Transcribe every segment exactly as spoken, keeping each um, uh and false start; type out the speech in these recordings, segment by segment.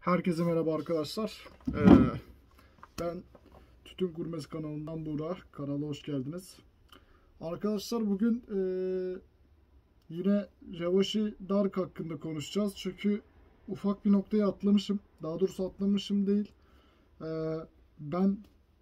Herkese merhaba arkadaşlar. Ee, ben Tütün Gurmesi kanalından Burak. Kanala hoş geldiniz. Arkadaşlar bugün e, yine Revashi Dark hakkında konuşacağız. Çünkü ufak bir noktaya atlamışım. Daha doğrusu atlamışım değil. Ee, ben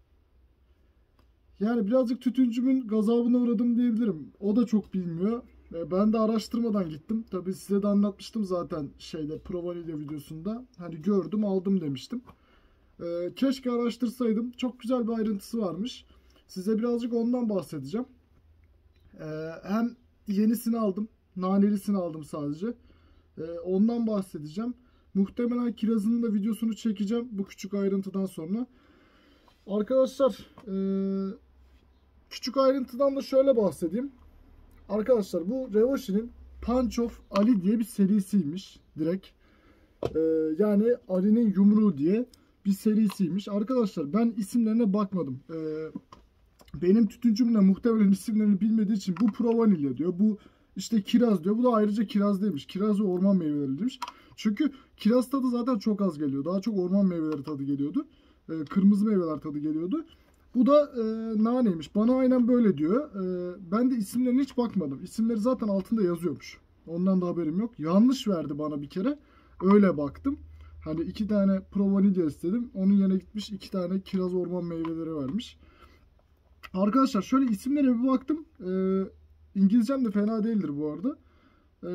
yani birazcık tütüncümün gazabına uğradım diyebilirim. O da çok bilmiyor. Ben de araştırmadan gittim. Tabii size de anlatmıştım zaten şeyde Provanilya videosunda. Hani gördüm aldım demiştim. Ee, keşke araştırsaydım. Çok güzel bir ayrıntısı varmış. Size birazcık ondan bahsedeceğim. Ee, hem yenisini aldım. Nanelisini aldım sadece. Ee, ondan bahsedeceğim. Muhtemelen kirazının da videosunu çekeceğim bu küçük ayrıntıdan sonra. Arkadaşlar ee, küçük ayrıntıdan da şöyle bahsedeyim. Arkadaşlar bu Revashi'nin Punch of Ali diye bir serisiymiş direkt. Ee, yani Ali'nin yumruğu diye bir serisiymiş. Arkadaşlar ben isimlerine bakmadım. Ee, benim tütüncüm de muhtemelen isimlerini bilmediği için bu Provanilya diyor. Bu işte kiraz diyor. Bu da ayrıca kiraz demiş. Kiraz ve orman meyveleri demiş. Çünkü kiraz tadı zaten çok az geliyor. Daha çok orman meyveleri tadı geliyordu. Ee, kırmızı meyveler tadı geliyordu. Bu da e, naneymiş. Bana aynen böyle diyor. E, ben de isimlerine hiç bakmadım. İsimleri zaten altında yazıyormuş. Ondan da haberim yok. Yanlış verdi bana bir kere. Öyle baktım. Hani iki tane Provanilya istedim. Onun yerine gitmiş iki tane kiraz orman meyveleri vermiş. Arkadaşlar şöyle isimlere bir baktım. E, İngilizcem de fena değildir bu arada. E,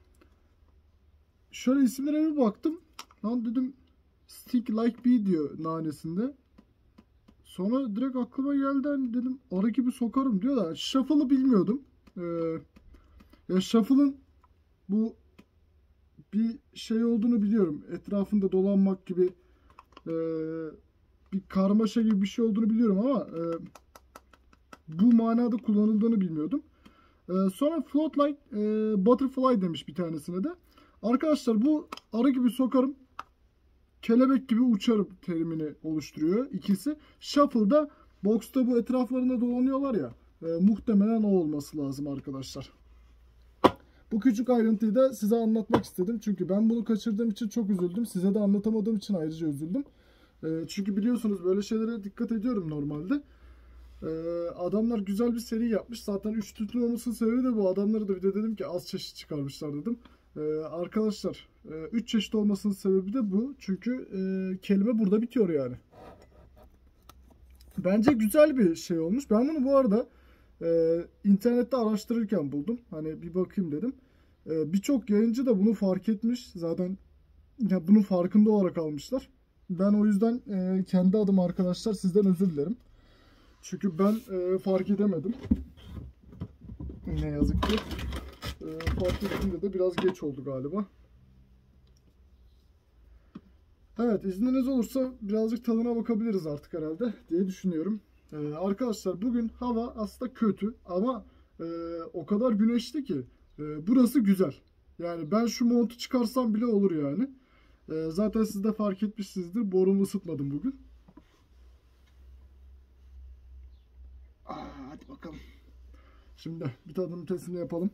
şöyle isimlere bir baktım. Lan dedim Stick Like Bee diyor nanesinde. Sonra direkt aklıma geldi hani dedim arı gibi sokarım diyor da Shuffle'ı bilmiyordum. Ee, ya Shuffle'ın bu bir şey olduğunu biliyorum. Etrafında dolanmak gibi e, bir karmaşa gibi bir şey olduğunu biliyorum ama e, bu manada kullanıldığını bilmiyordum. E, sonra Float Like e, Butterfly demiş bir tanesine de. Arkadaşlar bu arı gibi sokarım, kelebek gibi uçarım terimini oluşturuyor ikisi. Shuffle'da box'ta bu etraflarında dolanıyorlar ya. E, muhtemelen o olması lazım arkadaşlar. Bu küçük ayrıntıyı da size anlatmak istedim. Çünkü ben bunu kaçırdığım için çok üzüldüm. Size de anlatamadığım için ayrıca üzüldüm. E, çünkü biliyorsunuz böyle şeylere dikkat ediyorum normalde. E, adamlar güzel bir seri yapmış. Zaten üç tütün olmasının sebebi de bu. Adamları da bir de dedim ki az çeşit çıkarmışlar dedim. Ee, arkadaşlar üç çeşit olmasının sebebi de bu. Çünkü e, kelime burada bitiyor yani. Bence güzel bir şey olmuş. Ben bunu bu arada e, internette araştırırken buldum. Hani bir bakayım dedim. E, Birçok yayıncı da bunu fark etmiş. Zaten ya bunun farkında olarak almışlar. Ben o yüzden e, kendi adım arkadaşlar sizden özür dilerim. Çünkü ben e, fark edemedim. Ne yazık ki. E, fark ettiğimde de biraz geç oldu galiba. Evet, izniniz olursa birazcık tadına bakabiliriz artık herhalde diye düşünüyorum. Ee, arkadaşlar bugün hava aslında kötü ama e, o kadar güneşli ki e, burası güzel. Yani ben şu montu çıkarsam bile olur yani. E, zaten siz de fark etmişsinizdir. Borumu ısıtmadım bugün. Aa, hadi bakalım. Şimdi bir tadının testini yapalım.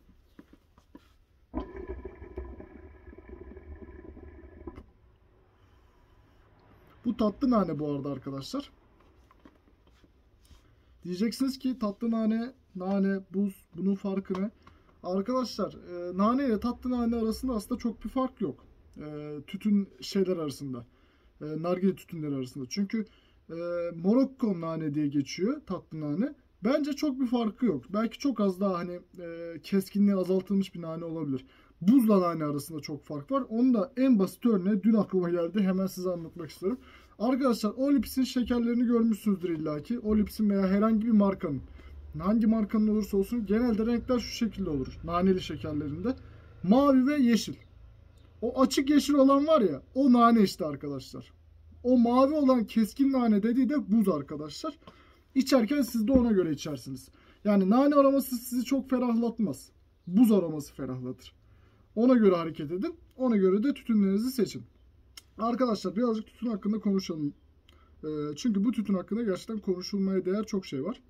Bu tatlı nane bu arada arkadaşlar. Diyeceksiniz ki tatlı nane, nane, buz bunun farkı ne? Arkadaşlar e, nane ile tatlı nane arasında aslında çok bir fark yok. E, tütün şeyler arasında. E, nargile tütünleri arasında. Çünkü e, Morocco nane diye geçiyor tatlı nane. Bence çok bir farkı yok. Belki çok az daha hani e, keskinliği azaltılmış bir nane olabilir. Buzla nane arasında çok fark var. Onun da en basit örneği dün aklıma geldi. Hemen size anlatmak istiyorum. Arkadaşlar Olips'in şekerlerini görmüşsünüzdür illaki. Olips'in veya herhangi bir markanın. Hangi markanın olursa olsun genelde renkler şu şekilde olur. Naneli şekerlerinde. Mavi ve yeşil. O açık yeşil olan var ya o nane işte arkadaşlar. O mavi olan keskin nane dediği de buz arkadaşlar. İçerken siz de ona göre içersiniz. Yani nane aroması sizi çok ferahlatmaz. Buz aroması ferahlatır. Ona göre hareket edin. Ona göre de tütünlerinizi seçin. Arkadaşlar birazcık tütün hakkında konuşalım. E, çünkü bu tütün hakkında gerçekten konuşulmaya değer çok şey var.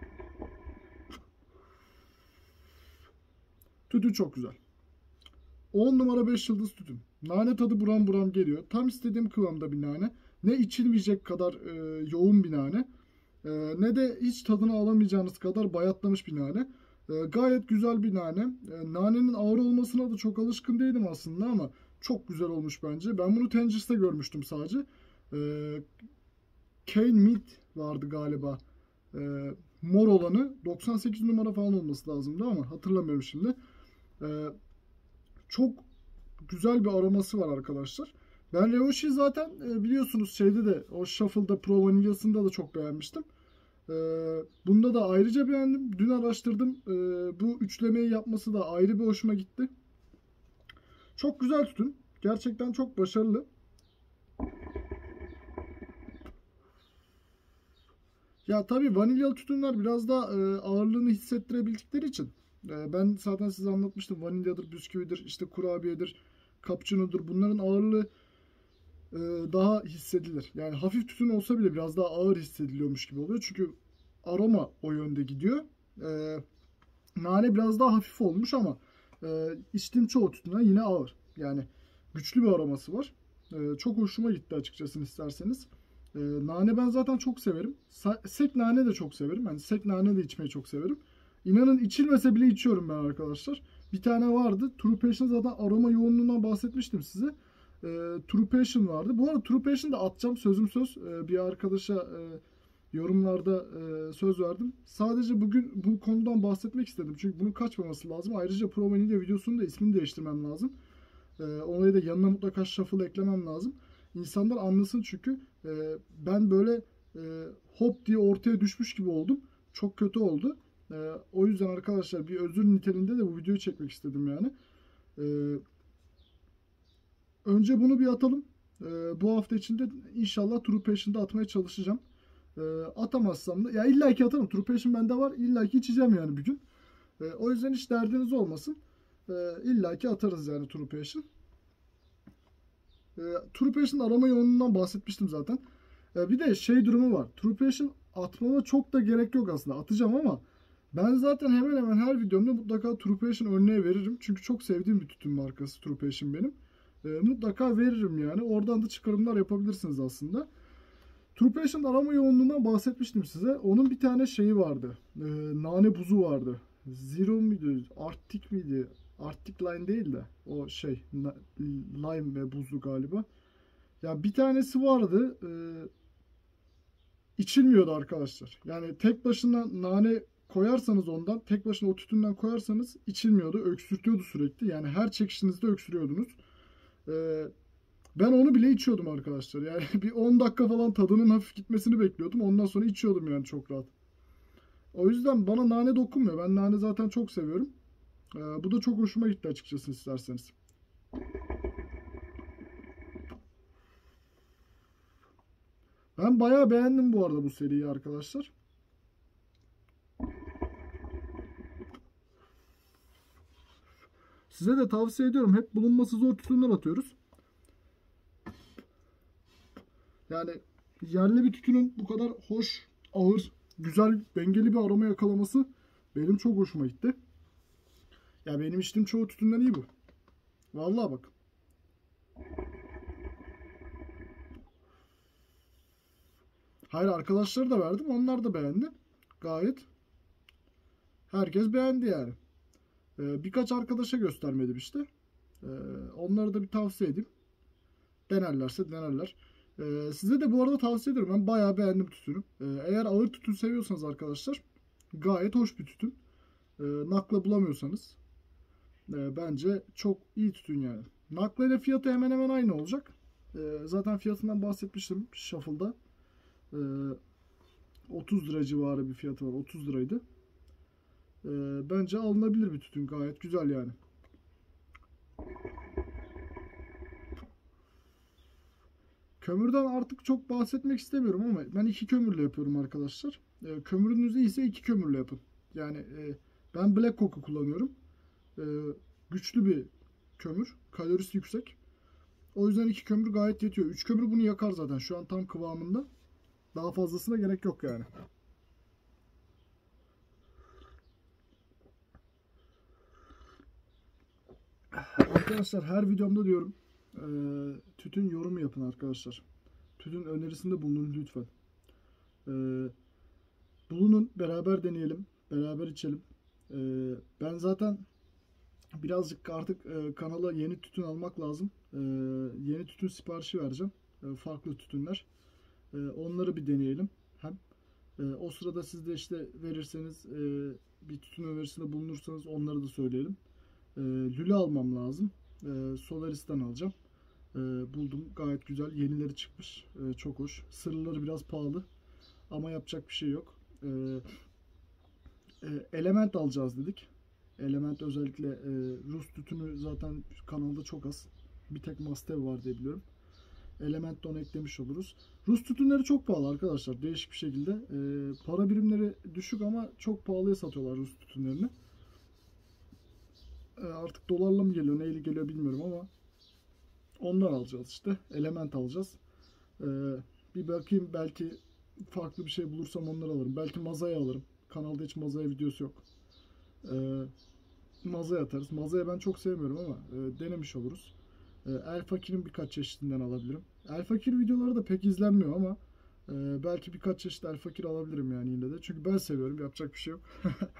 Tütün çok güzel. on numara beş yıldız tütün. Nane tadı buram buram geliyor. Tam istediğim kıvamda bir nane. Ne içilmeyecek kadar e, yoğun bir nane. E, ne de hiç tadını alamayacağınız kadar bayatlamış bir nane. E, gayet güzel bir nane. E, nanenin ağır olmasına da çok alışkın değilim aslında ama çok güzel olmuş bence. Ben bunu Tangers'te görmüştüm sadece. E, Cane Meat vardı galiba. E, mor olanı doksan sekiz numara falan olması lazımdı ama hatırlamıyorum şimdi. E, çok güzel bir aroması var arkadaşlar. Ben Revoshi zaten e, biliyorsunuz şeyde de o Shuffle'da Pro Vanilla'sında da çok beğenmiştim. E, bunda da ayrıca beğendim. Dün araştırdım. E, bu üçlemeyi yapması da ayrı bir hoşuma gitti. Çok güzel tütün. Gerçekten çok başarılı. Ya tabii vanilyalı tütünler biraz da e, ağırlığını hissettirebildikleri için. E, ben zaten size anlatmıştım. Vanilyadır, bisküvidir, işte kurabiyedir, cappuccino'dur. Bunların ağırlığı e, daha hissedilir. Yani hafif tütün olsa bile biraz daha ağır hissediliyormuş gibi oluyor. Çünkü aroma o yönde gidiyor. E, nane biraz daha hafif olmuş ama e, içtiğim çoğu tütünden yine ağır. Yani güçlü bir aroması var. E, çok hoşuma gitti açıkçası isterseniz. E, nane ben zaten çok severim. Sa- sek nane de çok severim. Yani sek nane de içmeyi çok severim. İnanın içilmese bile içiyorum ben arkadaşlar. Bir tane vardı. True Passion, zaten aroma yoğunluğundan bahsetmiştim size. E, True Passion vardı. Bu arada True Passion da atacağım, sözüm söz. E, bir arkadaşa e, yorumlarda e, söz verdim. Sadece bugün bu konudan bahsetmek istedim. Çünkü bunun kaçmaması lazım. Ayrıca Pro Vanilla videosunun da ismini değiştirmem lazım. E, orayı da yanına mutlaka shuffle eklemem lazım. İnsanlar anlasın çünkü e, ben böyle e, hop diye ortaya düşmüş gibi oldum. Çok kötü oldu. E, o yüzden arkadaşlar bir özür niteliğinde de bu videoyu çekmek istedim yani. E, önce bunu bir atalım. E, bu hafta içinde inşallah True Passion'da atmaya çalışacağım. E, atamazsam da ya illa ki atarım. True Passion bende var. İlla ki içeceğim yani bir gün. E, o yüzden hiç derdiniz olmasın. E, illa ki atarız yani True Passion. E, True Passion arama yoğunluğundan bahsetmiştim zaten. E, bir de şey durumu var. True Passion atmama çok da gerek yok aslında. Atacağım ama ben zaten hemen hemen her videomda mutlaka True Passion örneği veririm. Çünkü çok sevdiğim bir tütün markası True Passion benim. E, mutlaka veririm yani. Oradan da çıkarımlar yapabilirsiniz aslında. True Passion arama yoğunluğundan bahsetmiştim size. Onun bir tane şeyi vardı. E, nane buzu vardı. Zero muydu? Arctic miydi? Arctic Line değil de o şey lime ve buzlu galiba. Ya bir tanesi vardı. E, içilmiyordu arkadaşlar. Yani tek başına nane koyarsanız ondan, tek başına o tütünden koyarsanız içilmiyordu. Öksürtüyordu sürekli. Yani her çekişinizde öksürüyordunuz. E, ben onu bile içiyordum arkadaşlar. Yani bir on dakika falan tadının hafif gitmesini bekliyordum. Ondan sonra içiyordum yani çok rahat. O yüzden bana nane dokunmuyor. Ben nane zaten çok seviyorum. Ee, bu da çok hoşuma gitti açıkçası isterseniz. Ben bayağı beğendim bu arada bu seriyi arkadaşlar. Size de tavsiye ediyorum. Hep bulunması zor tütünler atıyoruz. Yani yerli bir tütünün bu kadar hoş, ağır, güzel, dengeli bir aroma yakalaması benim çok hoşuma gitti. Ya benim içtiğim çoğu tütünden iyi bu. Vallahi bak. Hayır, arkadaşları da verdim. Onlar da beğendi. Gayet. Herkes beğendi yani. Ee, birkaç arkadaşa göstermedim işte. Ee, onları da bir tavsiye edeyim. Denerlerse denerler. Ee, size de bu arada tavsiye ederim. Ben bayağı beğendim tütünü. Ee, eğer ağır tütün seviyorsanız arkadaşlar gayet hoş bir tütün. Ee, nakla bulamıyorsanız e, bence çok iyi tütün yani. Nakla ile fiyatı hemen hemen aynı olacak. Ee, zaten fiyatından bahsetmiştim Shuffle'da. Ee, otuz lira civarı bir fiyatı var. otuz liraydı. Ee, bence alınabilir bir tütün. Gayet güzel yani. Kömürden artık çok bahsetmek istemiyorum ama ben iki kömürle yapıyorum arkadaşlar. E, kömürünüz iyiyse iki kömürle yapın. Yani e, ben Black Coke'u kullanıyorum. E, güçlü bir kömür. Kalorisi yüksek. O yüzden iki kömür gayet yetiyor. Üç kömür bunu yakar zaten. Şu an tam kıvamında. Daha fazlasına gerek yok yani. Arkadaşlar her videomda diyorum e, tütün yorumu yapın arkadaşlar. Tütün önerisinde bulunun lütfen. E, bulunun, beraber deneyelim, beraber içelim. E, ben zaten birazcık artık e, kanala yeni tütün almak lazım. E, yeni tütün siparişi vereceğim. E, farklı tütünler. E, onları bir deneyelim. Hem e, o sırada siz de işte verirseniz e, bir tütün önerisinde bulunursanız onları da söyleyelim. E, lüle almam lazım. E, Solaris'ten alacağım. E, buldum. Gayet güzel. Yenileri çıkmış. E, çok hoş. Sırları biraz pahalı. Ama yapacak bir şey yok. E, e, Element alacağız dedik. Element özellikle e, Rus tütünü zaten kanalda çok az. Bir tek Mastev var diye biliyorum. Element de onu eklemiş oluruz. Rus tütünleri çok pahalı arkadaşlar. Değişik bir şekilde. E, para birimleri düşük ama çok pahalıya satıyorlar Rus tütünlerini. E, artık dolarla mı geliyor, neyle geliyor bilmiyorum ama ondan alacağız işte. Element alacağız. E, bir bakayım, belki farklı bir şey bulursam onları alırım. Belki Mazaya alırım. Kanalda hiç Mazaya videosu yok. E, Mazaya atarız. Mazaya ben çok sevmiyorum ama e, denemiş oluruz. E, El Fakir'in birkaç çeşidinden alabilirim. El Fakir videoları da pek izlenmiyor ama e, belki birkaç çeşit El Fakir alabilirim yani yine de. Çünkü ben seviyorum. Yapacak bir şey yok.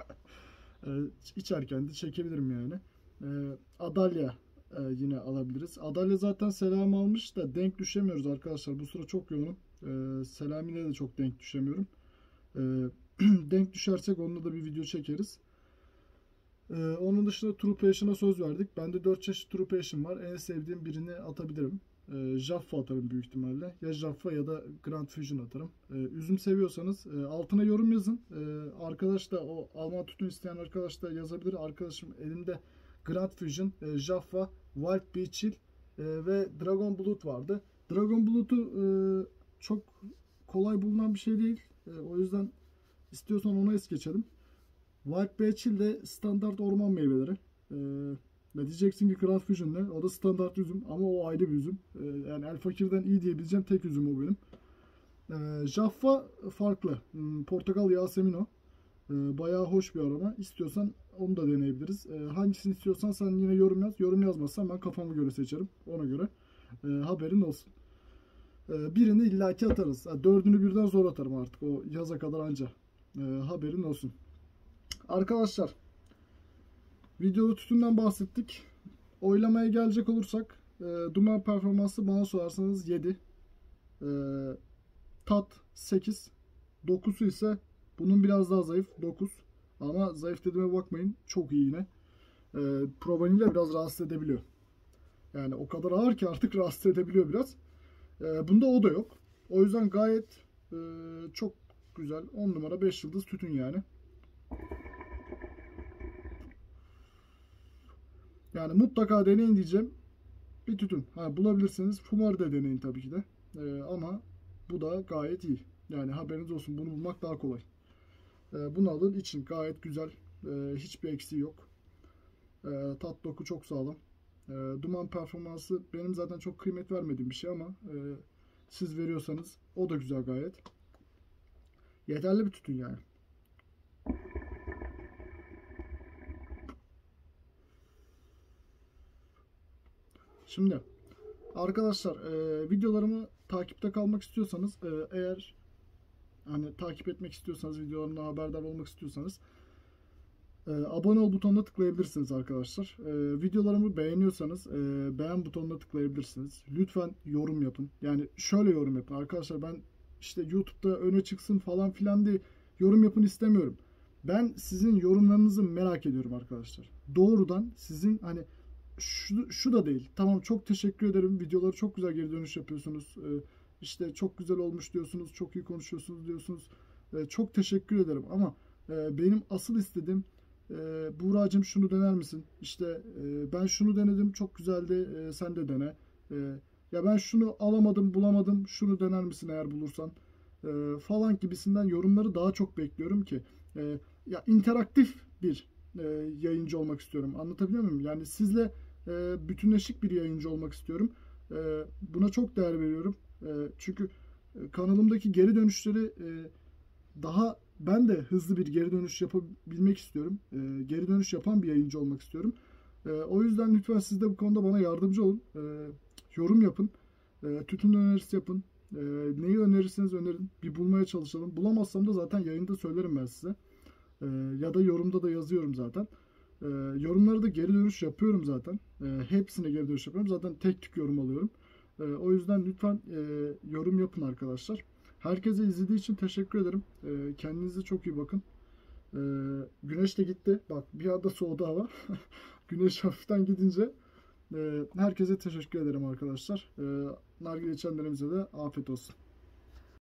e, içerken de çekebilirim yani. E, Adalya e, yine alabiliriz. Adalya zaten Selam almış da denk düşemiyoruz arkadaşlar. Bu sıra çok yoğunum. E, Selami'yle de çok denk düşemiyorum. E, denk düşersek onunla da bir video çekeriz. Ee, onun dışında True Passion'a söz verdik. Bende dört çeşit True Passion var. En sevdiğim birini atabilirim. Ee, Jaffa atarım büyük ihtimalle. Ya Jaffa ya da Grand Fusion atarım. Ee, üzüm seviyorsanız e, altına yorum yazın. Ee, arkadaş da, o Alman tütün isteyen arkadaş da yazabilir. Arkadaşım elimde Grand Fusion, e, Jaffa, Wild Bee Chill e, ve Dragon Blood vardı. Dragon Blood'u e, çok kolay bulunan bir şey değil. E, o yüzden istiyorsan ona es geçelim. White Bee de standart orman meyveleri. Ee, ve diyeceksin ki Craft Fusion ne? O da standart üzüm ama o ayrı bir üzüm. Ee, yani El Fakir'den iyi diyebileceğim tek üzüm o benim. Ee, Jaffa farklı. Hmm, Portakal Yasemin o. Ee, bayağı hoş bir aroma. İstiyorsan onu da deneyebiliriz. Ee, hangisini istiyorsan sen yine yorum yaz. Yorum yazmazsan ben kafama göre seçerim. Ona göre. Ee, haberin olsun. Ee, birini illaki atarız. Ha, dördünü birden zor atarım artık. O yaza kadar anca. Ee, haberin olsun. Arkadaşlar, videoda tütünden bahsettik. Oylamaya gelecek olursak e, duman performansı bana sorarsanız yedi. E, tat sekiz. Dokusu ise bunun biraz daha zayıf, dokuz. Ama zayıf dediğime bakmayın, çok iyi yine. E, Pro Vanilla biraz rahatsız edebiliyor. Yani o kadar ağır ki artık rahatsız edebiliyor biraz. E, bunda o da yok. O yüzden gayet e, çok güzel. on numara beş yıldız tütün yani. Yani mutlaka deneyin diyeceğim. Bir tütün. Ha, bulabilirseniz Fumari de deneyin tabii ki de. Ee, ama bu da gayet iyi. Yani haberiniz olsun, bunu bulmak daha kolay. Ee, bunu alın için gayet güzel. Ee, hiçbir eksiği yok. Ee, tat doku çok sağlam. Ee, duman performansı benim zaten çok kıymet vermediğim bir şey ama e, siz veriyorsanız o da güzel gayet. Yeterli bir tütün yani. Şimdi arkadaşlar, e, videolarımı takipte kalmak istiyorsanız, e, eğer hani takip etmek istiyorsanız, videolarımdan haberdar olmak istiyorsanız e, abone ol butonuna tıklayabilirsiniz arkadaşlar. E, videolarımı beğeniyorsanız e, beğen butonuna tıklayabilirsiniz. Lütfen yorum yapın. Yani şöyle yorum yapın arkadaşlar, ben işte YouTube'da öne çıksın falan filan diye yorum yapın istemiyorum. Ben sizin yorumlarınızı merak ediyorum arkadaşlar. Doğrudan sizin hani şu, şu da değil. Tamam, çok teşekkür ederim. Videoları çok güzel geri dönüş yapıyorsunuz. Ee, işte çok güzel olmuş diyorsunuz. Çok iyi konuşuyorsunuz diyorsunuz. Ee, çok teşekkür ederim ama e, benim asıl istediğim e, Buğra'cığım şunu dener misin? İşte e, ben şunu denedim. Çok güzeldi. E, sen de dene. E, ya ben şunu alamadım, bulamadım. Şunu dener misin eğer bulursan? E, falan gibisinden yorumları daha çok bekliyorum ki. E, ya interaktif bir e, yayıncı olmak istiyorum. Anlatabiliyor muyum? Yani sizle e, bütünleşik bir yayıncı olmak istiyorum. E, buna çok değer veriyorum. E, çünkü e, kanalımdaki geri dönüşleri e, daha ben de hızlı bir geri dönüş yapabilmek istiyorum. E, geri dönüş yapan bir yayıncı olmak istiyorum. E, o yüzden lütfen siz de bu konuda bana yardımcı olun. E, yorum yapın. E, tütün önerisi yapın. E, neyi önerirseniz önerin. Bir bulmaya çalışalım. Bulamazsam da zaten yayında söylerim ben size. E, ya da yorumda da yazıyorum zaten. E, yorumları da geri dönüş yapıyorum zaten. E, hepsine geri dönüş yapıyorum. Zaten tek tük yorum alıyorum. E, o yüzden lütfen e, yorum yapın arkadaşlar. Herkese izlediği için teşekkür ederim. E, kendinize çok iyi bakın. E, güneş de gitti. Bak bir anda soğudu hava. Güneş hafiften gidince e, herkese teşekkür ederim arkadaşlar. E, nargile içenlerimize de afiyet olsun.